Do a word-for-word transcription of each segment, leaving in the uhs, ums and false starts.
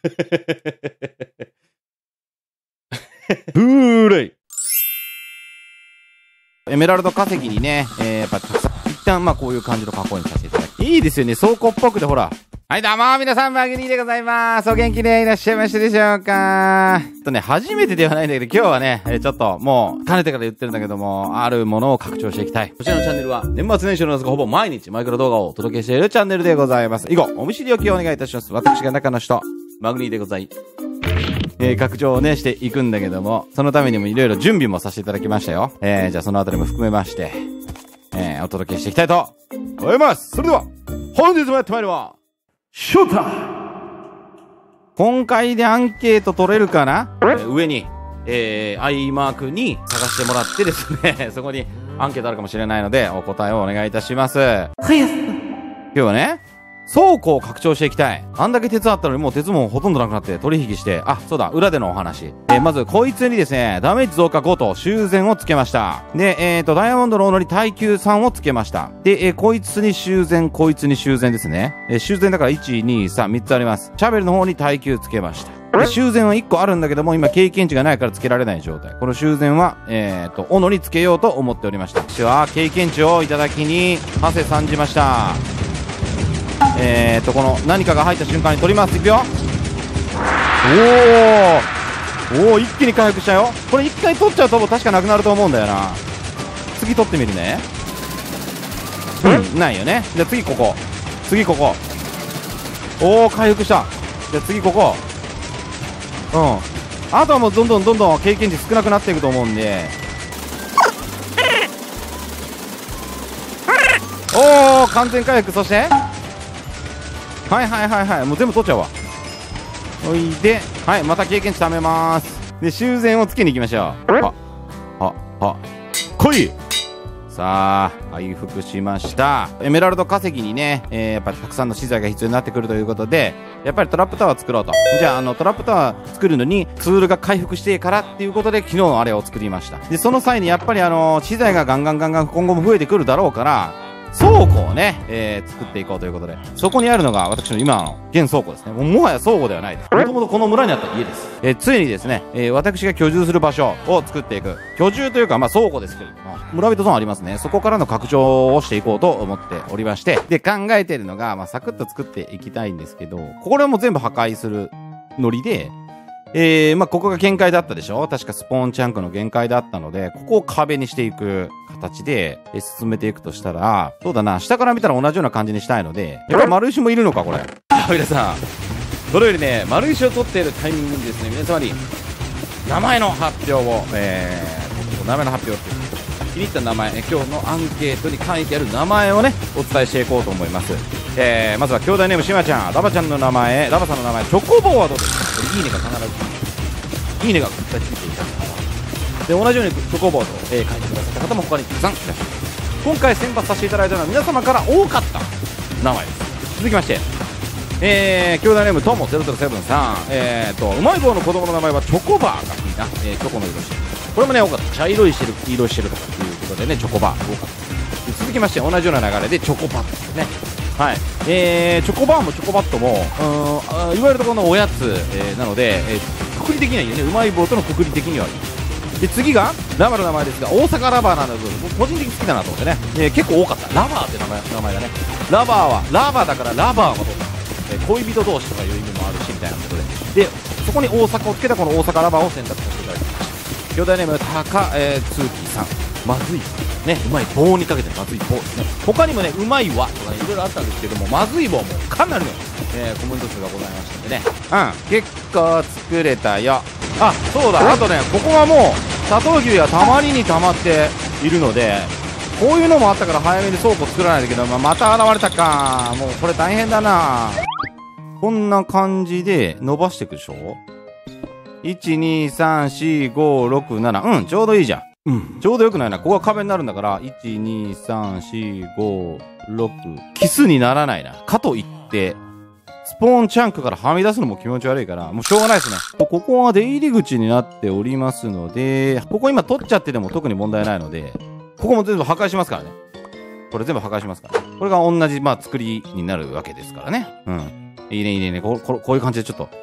ブーレイエメラルド化石にね、えー、やっぱたくさん、一旦まあこういう感じの加工にさせていただき、いいですよね、倉庫っぽくてほら。はい、どうも皆さん、マグニーでございます。お元気でいらっしゃいましたでしょうか。えっとね、初めてではないんだけど、今日はね、えー、ちょっともう、かねてから言ってるんだけども、あるものを拡張していきたい。こちらのチャンネルは、年末年始の夏がほぼ毎日マイクロ動画をお届けしているチャンネルでございます。以後、お見知りおきをお願いいたします。私が中の人、マグニーでございます。えー、拡張をね、していくんだけども、そのためにもいろいろ準備もさせていただきましたよ。えー、じゃあそのあたりも含めまして、えー、お届けしていきたいと思います。それでは、本日もやってまいります。ショータイム。今回でアンケート取れるかな、えー、上に、えー、i マークに探してもらってですね、そこにアンケートあるかもしれないので、お答えをお願いいたします。はい。今日はね、倉庫を拡張していきたい。あんだけ鉄あったのにもう鉄もほとんどなくなって取引して、あ、そうだ、裏でのお話。えー、まず、こいつにですね、ダメージ増加ごと修繕をつけました。で、えーと、ダイヤモンドの斧に耐久さんをつけました。で、えー、こいつに修繕、こいつに修繕ですね。えー、修繕だからいち、に、さん、みっつあります。シャベルの方に耐久つけました。で、修繕はいっこあるんだけども、今経験値がないからつけられない状態。この修繕は、えーと、斧につけようと思っておりました。私は経験値をいただきに、はせさんじました。えーと、この何かが入った瞬間に取ります。いくよ。おーおー、一気に回復したよ。これ一回取っちゃうと確かなくなると思うんだよな。次取ってみるね。うん、ないよね。じゃあ次ここ。次ここ。おー、回復した。じゃあ次ここ。うん。あとはもうどんどんどんどん経験値少なくなっていくと思うんで。おー、完全回復。そしてはいはいはいはい、もう全部取っちゃうわ。おいで、はい、また経験値貯めまーす。で、修繕をつけに行きましょう。あ、あ、あ、来い。さあ、回復しました。エメラルド化石にね、えー、やっぱりたくさんの資材が必要になってくるということで、やっぱりトラップタワー作ろうと。じゃあ、あの、トラップタワー作るのにツールが回復してからっていうことで、昨日のあれを作りました。で、その際にやっぱりあの、資材がガンガンガンガン今後も増えてくるだろうから、倉庫をね、えー、作っていこうということで、そこにあるのが私の今の現倉庫ですね。もうもはや倉庫ではないです。もともとこの村にあった家です。えー、ついにですね、えー、私が居住する場所を作っていく。居住というか、まあ倉庫ですけれども、村人ゾーンありますね。そこからの拡張をしていこうと思っておりまして、で、考えているのが、まあサクッと作っていきたいんですけど、これはもう全部破壊するノリで、えー、まあ、ここが限界だったでしょ。確かスポーンチャンクの限界だったので、ここを壁にしていく形で、えー、進めていくとしたら、そうだな、下から見たら同じような感じにしたいので、やっぱり丸石もいるのか、これ。皆さん、それよりね、丸石を取っているタイミングにですね、皆様に、名前の発表を、えー、名前の発表って、気に入った名前、今日のアンケートに書いてある名前をね、お伝えしていこうと思います。えー、まずは兄弟ネームしまちゃん、ラバちゃんの名前、ラバさんの名前、チョコボーはどうですか。これいいねが必ずいいねが絶対ついていたで、同じようにチョコボーと、えー、書いてくださった方も他にたくさんいらっしゃいます。今回選抜させていただいたのは皆様から多かった名前です。続きまして、えー、兄弟ネームともゼロゼロセブンさん、えーと、うまい棒の子供の名前はチョコバーがいいな、えー、チョコの色してる。これもね、多かった。茶色いしてる、黄色いしてるとかっていうことでね、チョコバー多かった。続きまして、同じような流れでチョコバットですね。はい。えー、チョコバーもチョコバットも、うーん、いわゆるところのおやつ、えー、なので、えー、くくり的にはいいよね。うまい棒とのくくり的にはいい。で、次が、ラバの名前ですが、大阪ラバーなんだけど、僕個人的に好きだなと思ってね。えー、結構多かった。ラバーって名前、名前がね。ラバーは、ラバーだからラバーはどうだ。えー、恋人同士とかいう意味もあるし、みたいなことで。で、そこに大阪をつけたこの大阪ラバーを選択させていただきました。兄弟ネーム、たか、えー、つーきーさん。まずい。ね、うまい棒にかけてまずい棒ですね。他にもね、うまいわとかね、いろいろあったんですけども、まずい棒もかなりの、えー、コメント数がございましたんでね。うん、結構作れたよ。あ、そうだ、あとね、ここはもう、サトウキビがたまりにたまっているので、こういうのもあったから早めに倉庫作らないといけど、まあ、また現れたか。もうこれ大変だな。こんな感じで伸ばしていくでしょ。いち、に、さん、よん、ご、ろく、なな。うん、ちょうどいいじゃん。うん。ちょうどよくないな。ここが壁になるんだから、いち、に、さん、よん、ご、ろく。奇数にならないな。かといって、スポーンチャンクからはみ出すのも気持ち悪いから、もうしょうがないですね。ここは出入り口になっておりますので、ここ今取っちゃってても特に問題ないので、ここも全部破壊しますからね。これ全部破壊しますから。これが同じ、まあ、作りになるわけですからね。うん。いいね、いいね、いいね。こう、こういう感じでちょっと、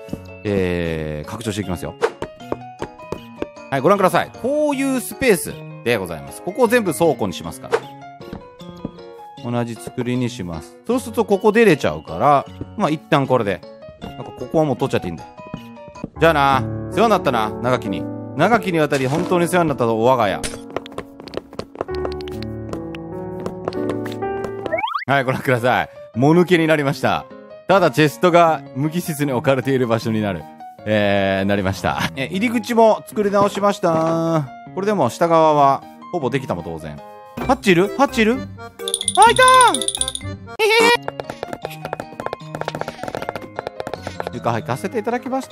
えー、拡張していきますよ。はい、ご覧ください。こういうスペースでございます。ここを全部倉庫にしますから。同じ作りにします。そうするとここ出れちゃうから、まあ一旦これで。なんかここはもう取っちゃっていいんだよ。じゃあな、世話になったな、長きに。長きにわたり本当に世話になったぞ、我が家。はい、ご覧ください。もぬけになりました。ただチェストが無機質に置かれている場所になる。えー、なりました。え、入り口も作り直しました。これでも下側はほぼできたも同然。ハッチいるハッチいるあ、いたーへへへ床履かせていただきました。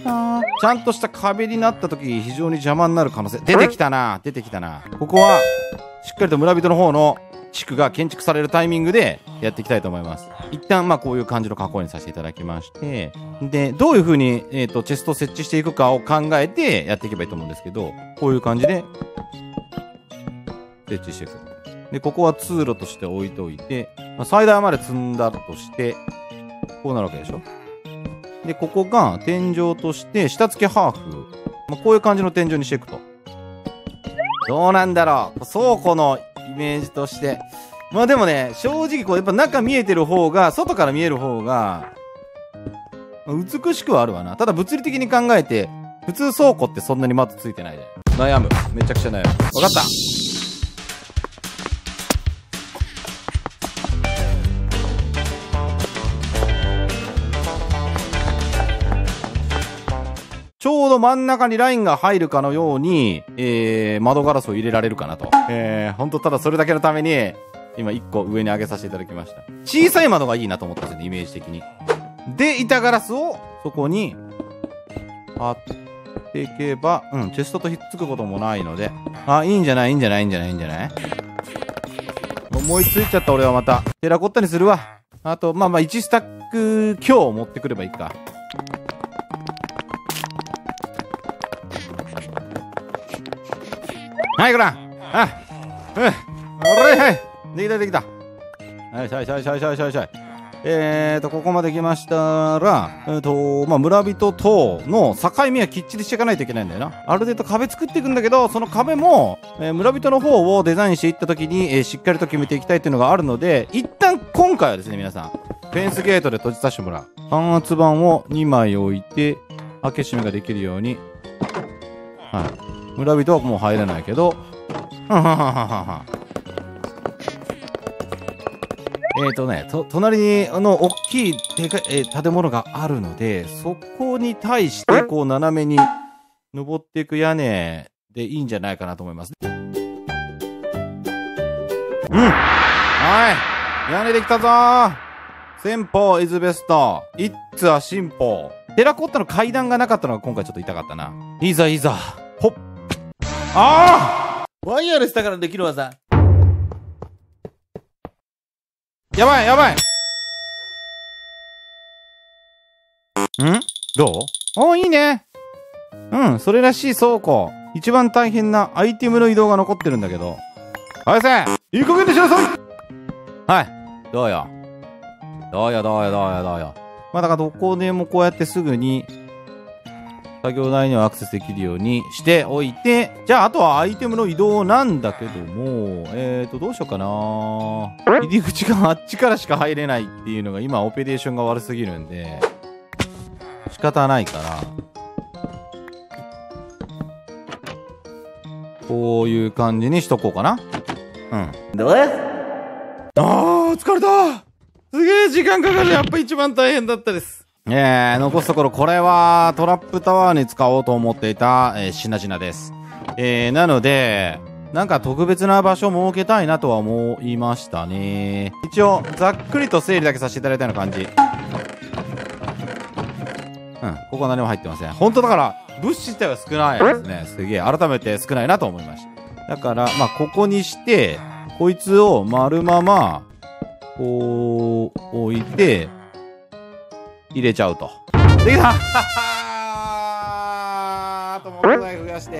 ちゃんとした壁になった時非常に邪魔になる可能性。出てきたな出てきたな。ここはしっかりと村人の方の地区が建築されるタイミングでやっていきたいと思います。一旦まあこういう感じの加工にさせていただきまして、で、どういう風に、えっと、チェストを設置していくかを考えてやっていけばいいと思うんですけど、こういう感じで設置していく。で、ここは通路として置いておいて、まあ、最大まで積んだとして、こうなるわけでしょ。で、ここが天井として下付けハーフ。まあ、こういう感じの天井にしていくと。どうなんだろう。倉庫のイメージとして。まあでもね、正直こうやっぱ中見えてる方が、外から見える方が、美しくはあるわな。ただ物理的に考えて、普通倉庫ってそんなにマットついてないで。悩む。めちゃくちゃ悩む。わかった。ちょうど真ん中にラインが入るかのように、えー、窓ガラスを入れられるかなと。えー、ほんとただそれだけのために、今いっこ上に上げさせていただきました。小さい窓がいいなと思ったんですよね、イメージ的に。で、板ガラスをそこに貼っていけば、うん、チェストとひっつくこともないので、あ、いいんじゃないいいんじゃないいいんじゃないいいんじゃない思いついちゃった俺はまた。テラコッタにするわ。あと、まあまあいちスタック強持ってくればいいか。はい、ごらん。あ、うん。おれ、はい。できた、できた。はい、はい、はい、はい、はい、はい、はい。えーと、ここまで来ましたら、えーと、まあ、村人との境目はきっちりしていかないといけないんだよな。ある程度壁作っていくんだけど、その壁も、えー、村人の方をデザインしていった時に、えー、しっかりと決めていきたいっていうのがあるので、一旦今回はですね、皆さん、フェンスゲートで閉じさせてもらう。感圧板をにまい置いて、開け閉めができるように。はい。村人はもう入れないけど、ははははは。えーとね、と、隣に、あの、大きい、でかい、えー、建物があるので、そこに対して、こう、斜めに、登っていく屋根でいいんじゃないかなと思います。うん。はい。屋根できたぞー。先方、イズベスト。イッツは進歩。テラコッタの階段がなかったのが今回ちょっと痛かったな。いざいざ。ほっ。ああワイヤレスだからできる技。やばいやばいんどうおーいいね。うん、それらしい倉庫。一番大変なアイテムの移動が残ってるんだけど。はいせいい加減にしなさいはい。どうよ。どうよどうよどうよどうよ。まあだからどこでもこうやってすぐに、作業台にはアクセスできるようにしておいて、じゃああとはアイテムの移動なんだけども、えーと、どうしようかな。入り口があっちからしか入れないっていうのが今オペレーションが悪すぎるんで、仕方ないから、こういう感じにしとこうかな。うん。どうやあー、疲れたすげえ時間かかる。やっぱ一番大変だったです。えー、残すところ、これはトラップタワーに使おうと思っていた、えー、品々です。えー、なので、なんか特別な場所を設けたいなとは思いましたね。一応、ざっくりと整理だけさせていただいたような感じ。うん、ここは何も入ってません。本当だから、物資自体は少ないですね。すげえ、改めて少ないなと思いました。だから、まあ、ここにして、こいつを丸まま、こう、置いて、入れちゃうと。できたはっはーあともう一台増やして。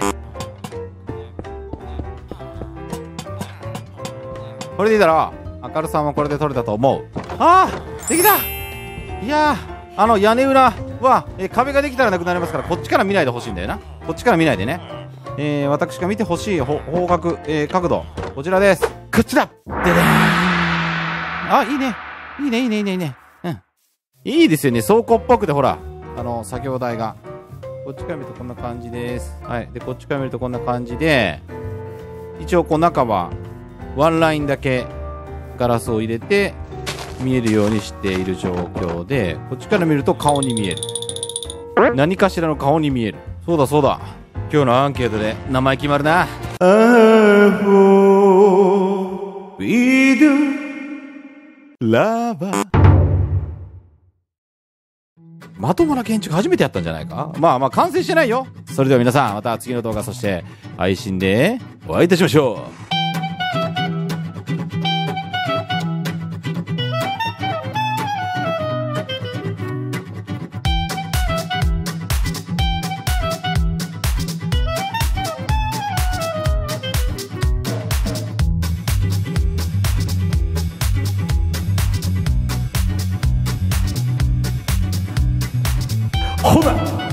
これでいいだろう。明るさもこれで取れたと思う。ああできたいやあの屋根裏は、えー壁ができたらなくなりますから、こっちから見ないでほしいんだよな。こっちから見ないでね。えー、私が見てほしいほ方角、えー、角度、こちらです。こっちだ。ででーん。あ、いいね。いいね、いいね、いいね、いいね。うん。いいですよね。倉庫っぽくて、ほら、あの、作業台が。こっちから見るとこんな感じです。はい。で、こっちから見るとこんな感じで、一応こう中は、ワンラインだけガラスを入れて、見えるようにしている状況で、こっちから見ると顔に見える。何かしらの顔に見える。そうだそうだ。今日のアンケートで名前決まるな。アフォーウィドラバー。まともな建築初めてやったんじゃないか。まあまあ完成してないよ。それでは皆さん、また次の動画、そして配信でお会いいたしましょう。ほら